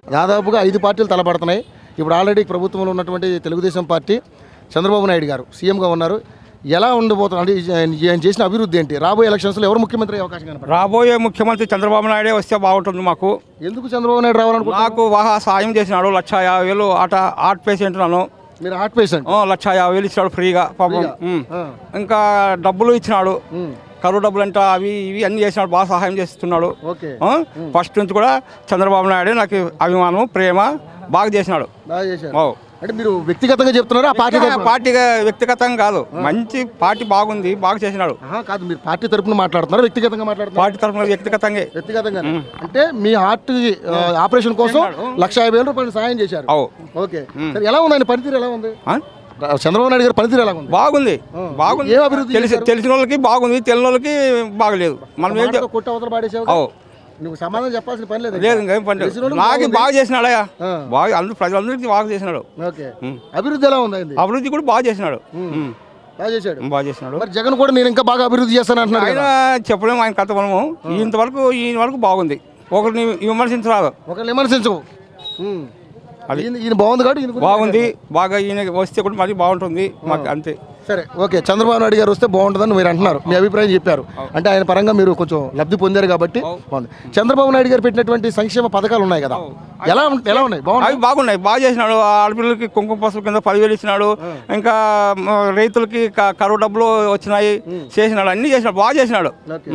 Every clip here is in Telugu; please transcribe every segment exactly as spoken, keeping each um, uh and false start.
దాదాపుగా ఐదు పార్టీలు తలపడుతున్నాయి. ఇప్పుడు ఆల్రెడీ ప్రభుత్వంలో ఉన్నటువంటి తెలుగుదేశం పార్టీ చంద్రబాబు నాయుడు గారు సీఎంగా ఉన్నారు. ఎలా ఉండబోతున్నారు అంటే ఆయన చేసిన అభివృద్ధి ఏంటి? రాబోయే ఎలక్షన్స్లో ఎవరు ముఖ్యమంత్రి అవకాశం కనపడుతుంది? రాబోయే ముఖ్యమంత్రి చంద్రబాబు నాయుడే వస్తే బాగుంటుంది మాకు. ఎందుకు చంద్రబాబు నాయుడు రావాలనుకుంటున్నారు? నాకు వాహా సాయం చేసినాడు. లక్ష యాభై వేలు ఆట హార్ట్ పేషెంట్ నన్ను. మీరు హార్ట్ పేషెంట్? లక్ష యాభై వేలు ఇచ్చినాడు ఫ్రీగా పాపం. ఇంకా డబ్బులు ఇచ్చినాడు, కరువు డబ్బులు అంటే అవి ఇవి అన్ని చేసినాడు, బాగా సహాయం చేస్తున్నాడు. ఫస్ట్ నుంచి కూడా చంద్రబాబు నాయుడే నాకు అభిమానం, ప్రేమ, బాగా చేసినాడు. అంటే మీరు వ్యక్తిగతంగా చెప్తున్నారా? పార్టీ పార్టీగా వ్యక్తిగతంగా కాదు, మంచి పార్టీ బాగుంది, బాగా చేసినాడు. కాదు, మీరు పార్టీ తరపున మాట్లాడుతున్నారు, వ్యక్తిగతంగా మాట్లాడుతున్నారు? పార్టీ తరపున వ్యక్తిగతంగా. వ్యక్తిగతంగా అంటే మీ హార్ట్ ఆపరేషన్ కోసం లక్ష యాభై వేల రూపాయలు సాయం చేశారు. ఓకే, ఎలా ఉందండి పనితీరు? ఎలా ఉంది చంద్రబాబు నాయుడు గారు పనితీరు? ఎలా ఉంది? బాగుంది, బాగుంది. ఏం అభివృద్ధి? తెలిసి తెలిసిన వాళ్ళకి బాగుంది, తెలియని వాళ్ళకి బాగలేదు. మనం ఏం కొట్టి అవతల పాడేసావు, నువ్వు సమాధానం చెప్పాల్సిన పని లేదు. లేదు, ఇంకేం పని లేదు. నాకు బాగా చేసినాడయా, బాగా అందరూ ప్రజలందరికీ బాగా చేసినాడు. అభివృద్ధి ఎలా ఉంది? అభివృద్ధి కూడా బాగా చేసినాడు, బాగా చేశాడు, బాగా చేసినాడు. మరి జగన్ కూడా నేను ఇంకా బాగా అభివృద్ధి చేస్తాను అంటున్నాడు. ఆయన చెప్పలేము, ఆయన కథ మనము. ఇంతవరకు ఈయన వరకు బాగుంది, ఒకరిని విమర్శించరాదు. ఒకరిని విమర్శించవు, అది ఈయన బాగుంది కాబట్టి బాగుంది, బాగా ఈయన వస్తే కూడా మరీ బాగుంటుంది మాకు, అంతే. సరే, ఓకే. చంద్రబాబు నాయుడు గారు వస్తే బాగుంటుందని మీరు అంటున్నారు, మీ అభిప్రాయం చెప్పారు. అంటే ఆయన పరంగా మీరు కొంచెం లబ్ధి పొందారు కాబట్టి బాగుంది. చంద్రబాబు నాయుడు గారు పెట్టినటువంటి సంక్షేమ పథకాలు ఉన్నాయి కదా, ఎలా ఎలా ఉన్నాయి? అవి బాగున్నాయి, బాగా చేసినాడు. ఆడపిల్లలకి కుంకుమ పసుపు కింద పదివేలు ఇచ్చినాడు. ఇంకా రైతులకి కరువు డబ్బులు వచ్చినాయి, చేసినాడు, అన్ని చేసినాడు, బాగా చేసినాడు.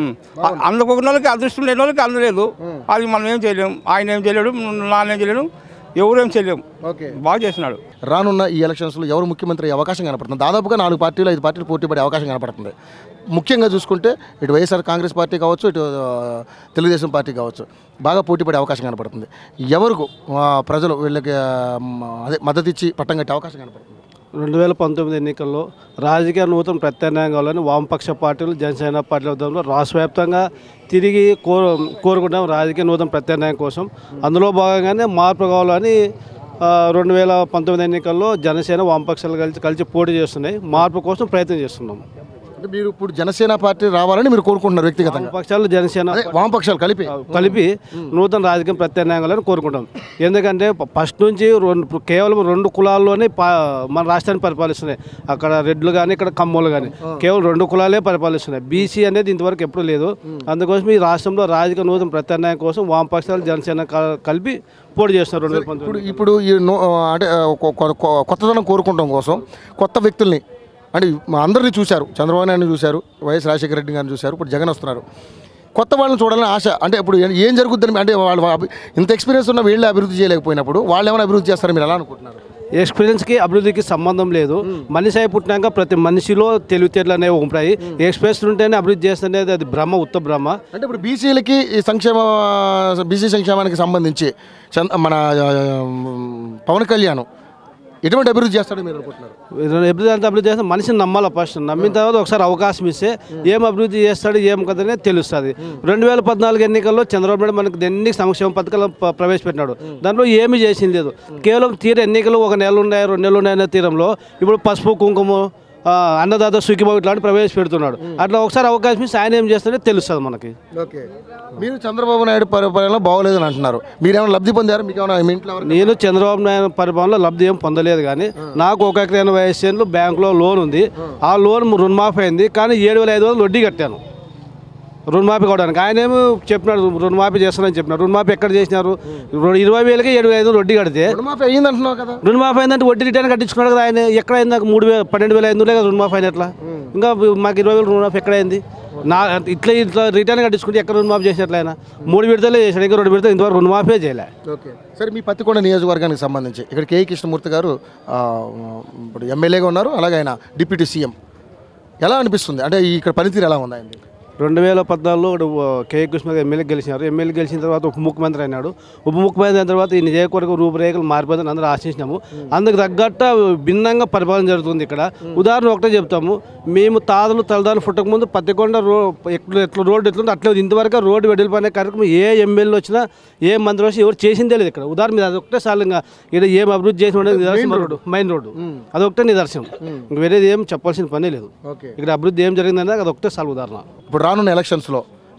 అందుకొక వాళ్ళకి అదృష్టం లేని వాళ్ళకి అందలేదు. అది మనం ఏం చేయలేము, ఆయన ఏం చేయలేడు, నాన్నేం చేయలేడు, ఎవరేం చేయలేము. బాగా చేసినాడు. రానున్న ఈ ఎలక్షన్స్లో ఎవరు ముఖ్యమంత్రి అయ్యే అవకాశం కనపడుతుంది? దాదాపుగా నాలుగు పార్టీలు ఐదు పార్టీలు పోటీ పడే అవకాశం కనపడుతుంది. ముఖ్యంగా చూసుకుంటే ఇటు వైఎస్ఆర్ కాంగ్రెస్ పార్టీ కావచ్చు, ఇటు తెలుగుదేశం పార్టీ కావచ్చు, బాగా పోటీ పడే అవకాశం కనపడుతుంది. ఎవరికి ప్రజలు వీళ్ళకి అదే మద్దతు ఇచ్చి పట్టం కట్టే అవకాశం కనపడుతుంది? రెండు వేల పంతొమ్మిది ఎన్నికల్లో రాజకీయ నూతన ప్రత్యామ్నాయం కావాలని వామపక్ష పార్టీలు, జనసేన పార్టీల ఉద్యమంలో రాష్ట్ర వ్యాప్తంగా తిరిగి కోరు కోరుకుంటాం రాజకీయ నూతన ప్రత్యామ్నాయం కోసం. అందులో భాగంగానే మార్పు కావాలని రెండు వేల పంతొమ్మిది ఎన్నికల్లో జనసేన వామపక్షాలు కలిసి కలిసి పోటీ చేస్తున్నాయి. మార్పు కోసం ప్రయత్నం చేస్తున్నాం. అంటే మీరు ఇప్పుడు జనసేన పార్టీ రావాలని మీరు కోరుకుంటున్నారు వ్యక్తిగతంగా? పక్షాలు జనసేన వామపక్షాలు కలిపి కలిపి నూతన రాజకీయ ప్రత్యామ్నాయాలని కోరుకుంటాం. ఎందుకంటే ఫస్ట్ నుంచి రెండు కేవలం రెండు కులాల్లోనే మన రాష్ట్రాన్ని పరిపాలిస్తున్నాయి. అక్కడ రెడ్లు కానీ, ఇక్కడ కమ్మోళ్ళు కానీ, కేవలం రెండు కులాలే పరిపాలిస్తున్నాయి. బీసీ అనేది ఇంతవరకు ఎప్పుడు లేదు. అందుకోసం ఈ రాష్ట్రంలో రాజకీయ నూతన ప్రత్యామ్నాయం కోసం వామపక్షాలు జనసేన కలిపి పోటీ చేస్తున్నారు. రెండు వేల పంతొమ్మిది ఇప్పుడు ఈ అంటే కొత్తదనం కోరుకుంటాం కోసం కొత్త వ్యక్తుల్ని అంటే అందరినీ చూశారు, చంద్రబాబు నాయుడు చూశారు, వైఎస్ రాజశేఖర రెడ్డి గారిని చూశారు, ఇప్పుడు జగన్ వస్తున్నారు. కొత్త వాళ్ళని చూడాలని ఆశ. అంటే ఇప్పుడు ఏం జరుగుద్దని, అంటే వాళ్ళు ఇంత ఎక్స్పీరియన్స్ ఉన్న వీళ్ళే అభివృద్ధి చేయలేకపోయినప్పుడు వాళ్ళు ఏమైనా అభివృద్ధి చేస్తారని మీరు ఎలా అనుకుంటున్నారు? ఎక్స్పీరియన్స్కి అభివృద్ధికి సంబంధం లేదు. మనిషి అయి పుట్టినాక ప్రతి మనిషిలో తెలివితేటలు అనేవి ఉంటాయి. ఎక్స్పీరియన్స్ ఉంటేనే అభివృద్ధి చేస్తుంది, అది భ్రమ, ఉత్త భ్రమ. అంటే ఇప్పుడు బీసీలకి ఈ సంక్షేమ బీసీ సంక్షేమానికి సంబంధించి మన పవన్ కళ్యాణ్ ఎటువంటి అభివృద్ధి చేస్తాడో మీరు అనుకుంటున్నారు? అభివృద్ధి అంతా అభివృద్ధి చేస్తే మనిషిని నమ్మాలి. ఫస్ట్ నమ్మిన తర్వాత ఒకసారి అవకాశం ఇస్తే ఏం అభివృద్ధి చేస్తాడు ఏం కదనే తెలుస్తుంది. రెండు వేల పద్నాలుగు ఎన్నికల్లో చంద్రబాబు నాయుడు మనకు ఎన్ని సంక్షేమ పథకాలు ప్రవేశపెట్టినాడు, దాంట్లో ఏమీ చేసింది లేదు. కేవలం తీర ఎన్నికలు ఒక నెల ఉన్నాయి, రెండు నెలలు ఉన్నాయన్న తీరంలో ఇప్పుడు పసుపు కుంకుమ, అన్నదాత సుఖీభావ ఇట్లాంటి ప్రవేశపెడుతున్నాడు. అట్లా ఒకసారి అవకాశం ఇస్తే ఆయన ఏం చేస్తాడో తెలుస్తుంది మనకి. ఓకే, మీరు చంద్రబాబు నాయుడు పరిపాలన బాగోలేదని అంటున్నారు, మీరేమైనా లబ్ధి పొందారు? మీకు ఏమైనా మీ ఇంట్లో? నేను చంద్రబాబు నాయుడు పరిపాలనలో లబ్ధి ఏం పొందలేదు, కానీ నాకు ఒక ఎకరా ఎనభై ఐదు సెంట్లు బ్యాంకులో లోన్ ఉంది. ఆ లోన్ రుణమాఫీ అయింది, కానీ ఏడు వేల ఐదు వందలు వడ్డీ కట్టాను రుణమాఫీ కావడానికి. ఆయన ఏమో చెప్పినాడు రుణమాఫీ చేస్తానని చెప్పినారు. రుణమాఫీ ఎక్కడ చేసినారు? ఇరవై వేలకి ఏడు వేల ఐదు వడ్డీ కడితే రుణమాఫీ అయింది అంటున్నావు కదా. రుణమాఫీ అయిందంటే వడ్డీ రిటర్న్ కట్టించుకున్నాడు కదా ఆయన. ఎక్కడ అయింది? నాకు మూడు వేల పన్నెండు వేల ఐదు వందలే కదా రుణమాఫీ అయిన. ఎట్లా ఇంకా మాకు ఇరవై వేలు రుణమాఫీ ఎక్కడైంది? నా ఇట్లా ఇట్లా రిటర్న్ కట్టించుకుంటే ఎక్కడ రుణమాఫీ చేసినట్లు ఆయన? మూడు విడతలే చేశాడు, ఇంకా రెండు విడతలు ఇంతవరకు రుణమాఫీ చేయలే. ఓకే, సరే. మీ పత్తికొండ నియోజకవర్గానికి సంబంధించి ఇక్కడ కే కృష్ణమూర్తి గారు ఇప్పుడు ఎమ్మెల్యేగా ఉన్నారు, అలాగే ఆయన డిప్యూటీ సీఎం. ఎలా అనిపిస్తుంది? అంటే ఇక్కడ పనితీరు ఎలా ఉంది ఆయనది? రెండు వేల పద్నాలుగులో కే కృష్ణ ఎమ్మెల్యే గెలిచినారు. ఎమ్మెల్యే గెలిచిన తర్వాత ఉప ముఖ్యమంత్రి అయినాడు. ఉప ముఖ్యమంత్రి అయిన తర్వాత ఈ నియోజకవర్గ రూపురేఖలు మారిపోతుందని అందరూ ఆశించినాము. అందుకు తగ్గట్టు భిన్నంగా పరిపాలన జరుగుతుంది ఇక్కడ. ఉదాహరణ ఒకటే చెప్తాము, మేము తాతలు తలదాలు పుట్టక ముందు పత్తికొండ రో ఎట్లా ఎట్లా రోడ్డు ఎట్లుంది అట్లా ఇంతవరకు రోడ్డు వెడల్పనే కార్యక్రమం ఏ ఎమ్మెల్యే వచ్చినా ఏ మంత్రి వచ్చి ఎవరు చేసిందే లేదు ఇక్కడ. ఉదాహరణ మీద అదొకటే సాలంగా ఇక్కడ ఏం అభివృద్ధి చేసిన నిదర్శనం రోడ్డు, మెయిన్ రోడ్డు, అదొకటే నిదర్శనం. ఇంక వేరేది ఏం చెప్పాల్సిన పని లేదు. ఇక్కడ అభివృద్ధి ఏం జరిగిందనేది అదొకటే సాల్ ఉదాహరణ. ఇప్పుడు రానున్న ఎలక్షన్స్లో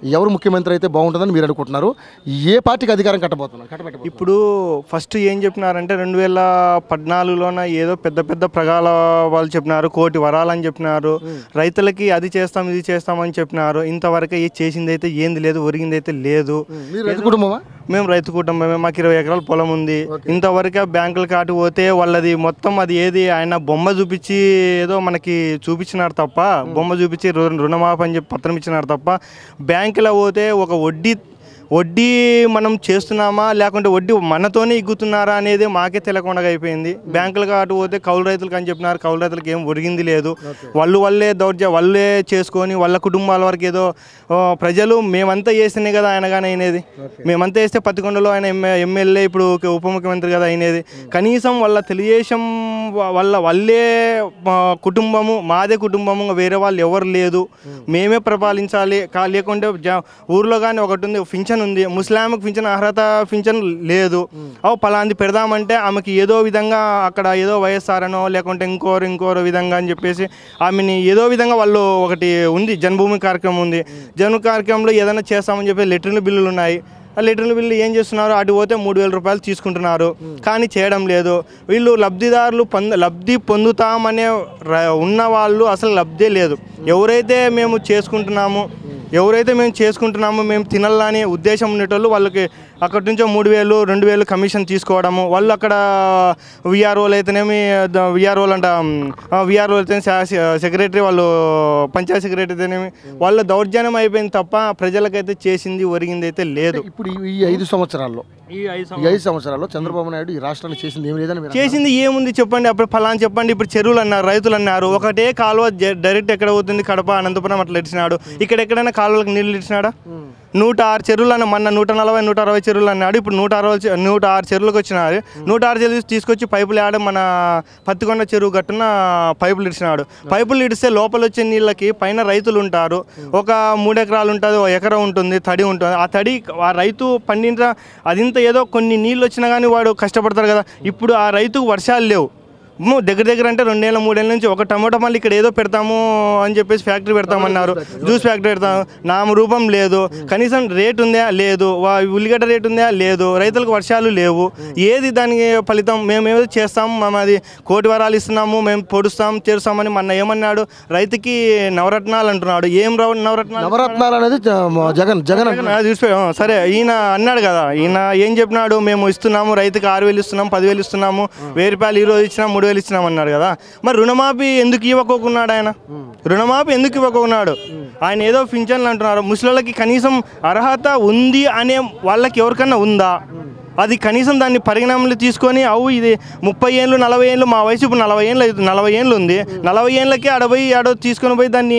ఎవరు ముఖ్యమంత్రి అయితే బాగుంటుందని మీరు అనుకుంటున్నారు? ఏ పార్టీకి అధికారం కట్టబోతున్నారు కట్టబెట్టబోతున్నారు? ఇప్పుడు ఫస్ట్ ఏం చెప్పినారంటే రెండు వేల పద్నాలుగులోన ఏదో పెద్ద పెద్ద ప్రగాల వాళ్ళు చెప్పినారు, కోటి వరాలని చెప్పినారు, రైతులకి అది చేస్తాం ఇది చేస్తామని చెప్పినారు. ఇంతవరకు ఏ చేసింది అయితే ఏంది లేదు, ఒరిగింది అయితే లేదు. మీరు రైతు కుటుంబమా? మేము రైతు కుటుంబమే, మాకు ఇరవై ఎకరాల పొలం ఉంది. ఇంతవరకు బ్యాంకుల కాటు పోతే వాళ్ళది మొత్తం అది ఏది ఆయన బొమ్మ చూపించి ఏదో మనకి చూపించినారు తప్ప, బొమ్మ చూపించి రుణమాఫీ అని చెప్పి పత్రం ఇచ్చినారు తప్ప, బ్యాంకులో పోతే ఒక వడ్డీ వడ్డీ మనం చేస్తున్నామా లేకుంటే వడ్డీ మనతోనే ఇగ్గుతున్నారా అనేది మాకే తెలియకుండా అయిపోయింది. బ్యాంకులు కాటు పోతే కౌలు రైతులకు అని చెప్పినారు, కౌలు రైతులకు ఏం ఒరిగింది లేదు. వాళ్ళు వాళ్ళే దౌర్జ వాళ్ళే చేసుకొని వాళ్ళ కుటుంబాల వరకు ఏదో ప్రజలు మేమంతా చేస్తేనే కదా ఆయన కానీ అయినది. మేమంతా వేస్తే పత్తికొండలో ఆయన ఎమ్మె ఎమ్మెల్యే ఇప్పుడు ఉప ముఖ్యమంత్రి కదా అయినది. కనీసం వాళ్ళ తెలుగుదేశం వాళ్ళ వాళ్ళే కుటుంబము, మాదే కుటుంబము, వేరే వాళ్ళు ఎవరు లేదు, మేమే పరిపాలించాలి. కా లేకుంటే ఊర్లో కానీ ఒకటి ఉంది పింఛన్ ఉంది, ముస్లాంకి పింఛన్ అర్హత పింఛన్ లేదు. అవు పలాంది పెడదామంటే ఆమెకి ఏదో విధంగా అక్కడ ఏదో వైఎస్ఆర్ అనో లేకుంటే ఇంకోరు ఇంకోరో విధంగా అని చెప్పేసి ఆమెని ఏదో విధంగా వాళ్ళు ఒకటి ఉంది, జన్మభూమి కార్యక్రమం ఉంది. జన్మ కార్యక్రమంలో ఏదైనా చేస్తామని చెప్పి లెటర్ల బిల్లులు ఉన్నాయి. ఆ లెటర్ల బిల్లు ఏం చేస్తున్నారు, అటు పోతే మూడు వేల రూపాయలు తీసుకుంటున్నారు, కానీ చేయడం లేదు. వీళ్ళు లబ్ధిదారులు పొంద లబ్ధి పొందుతామనే ఉన్న వాళ్ళు అసలు లబ్ధే లేదు. ఎవరైతే మేము చేసుకుంటున్నాము ఎవరైతే మేము చేసుకుంటున్నామో మేము తినాలని ఉద్దేశం ఉండేటోళ్ళు వాళ్ళకి అక్కడి నుంచో మూడు వేలు రెండు వేలు కమిషన్ తీసుకోవడము. వాళ్ళు అక్కడ విఆర్ఓలు అయితేనేమి విఆర్ఓలు అంట విఆర్ఓలు అయితే సెక్రటరీ వాళ్ళు పంచాయతీ సెక్రటరీ అయితేనేమి వాళ్ళ దౌర్జన్యం అయిపోయింది తప్ప ప్రజలకైతే చేసింది ఒరిగింది అయితే లేదు. ఇప్పుడు ఈ ఐదు సంవత్సరాల్లో ఈ ఐదు సంవత్సరాల్లో చంద్రబాబు నాయుడు ఈ రాష్ట్రానికి చేసింది ఏమి లేదని చేసింది ఏముంది చెప్పండి. అప్పుడు ఫలానా చెప్పండి. ఇప్పుడు చెరువులు అన్నారు, రైతులు అన్నారు, ఒకటే కాలువ డైరెక్ట్ ఎక్కడ పోతుంది, కడప అనంతపురం అట్లా ఇచ్చినాడు. ఇక్కడ ఎక్కడైనా కాలువలకు నీళ్ళు ఇచ్చినాడా? నూట ఆరు చెరువులు అన్న మొన్న నూట నలభై నూట అరవై చెరువులు అన్నాడు. ఇప్పుడు నూట అరవై నూట ఆరు చెరువులకు వచ్చినాడు. నూట ఆరు చెరువులు తీసుకొచ్చి పైపులు ఆడ మన పత్తికొండ చెరువు గట్టున పైపులు ఇచ్చినాడు. పైపులు ఇడిస్తే లోపల వచ్చే నీళ్ళకి పైన రైతులు ఉంటారు. ఒక మూడు ఎకరాలు ఉంటుంది, ఒక ఎకరం ఉంటుంది, తడి ఉంటుంది. ఆ తడి ఆ రైతు పండించిన అదింత ఏదో కొన్ని నీళ్ళు వచ్చినా కానీ వాడు కష్టపడతారు కదా. ఇప్పుడు ఆ రైతుకు వర్షాలు లేవు, దగ్గర దగ్గర అంటే రెండేళ్ళ మూడేళ్ళ నుంచి ఒక టమాటో మళ్ళీ ఇక్కడ ఏదో పెడతాము అని చెప్పేసి ఫ్యాక్టరీ పెడతామన్నారు, జ్యూస్ ఫ్యాక్టరీ పెడతాము, నామరూపం లేదు. కనీసం రేట్ ఉందా లేదు, ఉల్లిగడ్డ రేట్ ఉందా లేదు, రైతులకు వర్షాలు లేవు. ఏది దానికి ఫలితం? మేము ఏదో చేస్తాము, మేము అది కోటి వరాలు ఇస్తున్నాము, మేము పొడుస్తాం చేస్తామని మొన్న ఏమన్నాడు, రైతుకి నవరత్నాలు అంటున్నాడు. ఏం రావు నవరత్నాలు? నవరత్నాలు అనేది జగన్ జగన్ చూసిపోయా సరే. ఈయన అన్నాడు కదా, ఈయన ఏం చెప్పినాడు, మేము ఇస్తున్నాము రైతుకి ఆరు వేలు ఇస్తున్నాము, పదివేలు ఇస్తున్నాము, వెయ్యి రూపాయలు ఈ రోజు ఇచ్చినా మూడు వేలు ఇచ్చినామన్నాడు కదా. మరి రుణమాఫీ ఎందుకు ఇవ్వకోకున్నాడు ఆయన? రుణమాఫీ ఎందుకు ఇవ్వకున్నాడు? ఆయన ఏదో పింఛన్లు అంటున్నారు. ముసలిళ్ళకి కనీసం అర్హత ఉంది అనే వాళ్ళకి ఎవరికన్నా ఉందా? అది కనీసం దాన్ని పరిగణనలో తీసుకొని అవు ఇది ముప్పై ఏళ్ళు నలభై ఏళ్ళు మా వయసు ఇప్పుడు నలభై ఏళ్ళు అవుతుంది, నలభై ఏళ్ళు ఉంది, నలభై ఏళ్ళకి అడపోయి ఆడో తీసుకొని పోయి దాన్ని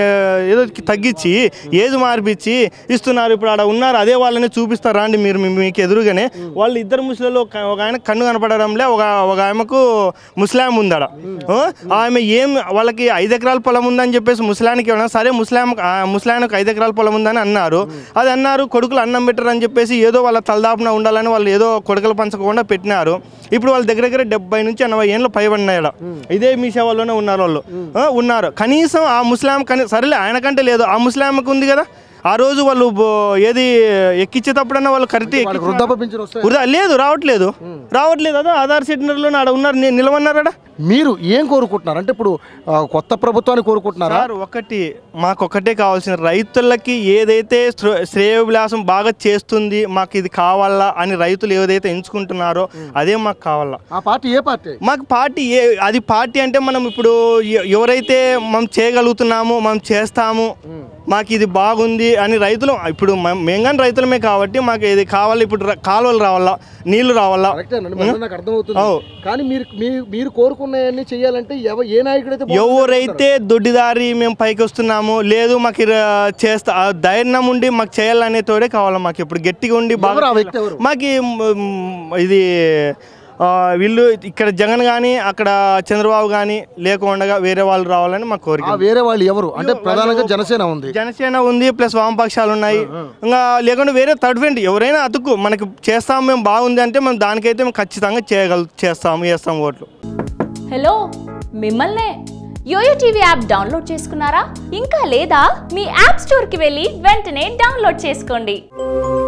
ఏదో తగ్గించి ఏజ్ మార్పిచ్చి ఇస్తున్నారు. ఇప్పుడు ఆడ ఉన్నారు, అదే వాళ్ళని చూపిస్తారా అండి మీరు మీకు ఎదురుగానే? వాళ్ళు ఇద్దరు ముసలిలో ఒక ఆయన కన్ను కనపడడంలే, ఒక ఒక ఆమెకు ముస్లాం ఉంది ఆడ. ఆమె ఏం వాళ్ళకి ఐదు ఎకరాల పొలం ఉందని చెప్పేసి ముస్లానికి ఇవ్వడం, సరే ముస్లాం ముస్లాంకి ఐదు ఎకరాల పొలం ఉందని అన్నారు. అది అన్నారు కొడుకులు అన్నం పెట్టరు అని చెప్పేసి ఏదో వాళ్ళ తలదాపున ఉండాలని వాళ్ళు ఏదో కొడుకలు పంచకుండా పెట్టినారు. ఇప్పుడు వాళ్ళ దగ్గర దగ్గర డెబ్బై నుంచి ఎనభై ఏళ్ళు పైబడినాయి. ఇదే మీ సేవల్లోనే ఉన్నారు వాళ్ళు ఉన్నారు. కనీసం ఆ ముస్లాం కనీ సరేలే ఆయనకంటే లేదు, ఆ ముస్లాంకి ఉంది కదా. ఆ రోజు వాళ్ళు ఏది ఎక్కించేటప్పుడన్నా వాళ్ళు కరెక్ట్ వృధా లేదు, రావట్లేదు రావట్లేదు అదో ఆధార్ సెంటర్లో ఆడ ఉన్నారు, నిలవన్నారా? మీరు ఏం కోరుకుంటున్నారు అంటే ఇప్పుడు కొత్త ప్రభుత్వాన్ని కోరుకుంటున్నారా? ఒకటి మాకు ఒకటే కావాల్సిన, రైతులకి ఏదైతే శ్రేయోభిలాసం బాగా చేస్తుంది మాకు ఇది కావాలా అని రైతులు ఏదైతే ఎంచుకుంటున్నారో అదే మాకు కావాలా. ఆ పార్టీ ఏ పార్టీ? మాకు పార్టీ ఏ అది పార్టీ అంటే మనం ఇప్పుడు ఎవరైతే మనం చేయగలుగుతున్నామో మనం చేస్తాము, మాకు ఇది బాగుంది అని రైతులు ఇప్పుడు మేము కానీ రైతులమే కాబట్టి మాకు ఇది కావాలి. ఇప్పుడు కాలువలు రావాలా, నీళ్లు రావాలా. నాకు అర్థమవుతుంది, కానీ మీరు మీరు కోరుకున్నాయన్నీ చేయాలంటే ఏ నాయకుడైతే ఎవరైతే దొడ్డిదారి మేము పైకి వస్తున్నాము లేదు మాకు చేస్తా ధైర్యం ఉండి మాకు చేయాలనే తోడే కావాలా. మాకు ఇప్పుడు గట్టిగా ఉండి బాగా మాకు ఇది వీళ్ళు ఇక్కడ జగన్ కానీ అక్కడ చంద్రబాబు కానీ లేకుండా వేరే వాళ్ళు రావాలని మా కోరిక. వేరే వాళ్ళు ఎవరు అంటే ప్రధానంగా జనసేన ఉంది, జనసేన ఉంది ప్లస్ వామపక్షాలు ఉన్నాయి. ఇంకా లేకుండా వేరే థర్డ్ ఫ్రంట్ ఎవరైనా అతుక్కు మనకి చేస్తాము మేము బాగుంది అంటే మనం దానికైతే మేము ఖచ్చితంగా చేయగల చేస్తాము వేస్తాము ఓట్లు. హలో మిమ్మల్నే యోయో టీవీ యాప్ డౌన్లోడ్ చేసుకున్నారా? ఇంకా లేదా? మీ యాప్ స్టోర్ కి వెళ్ళి వెంటనే డౌన్లోడ్ చేసుకోండి.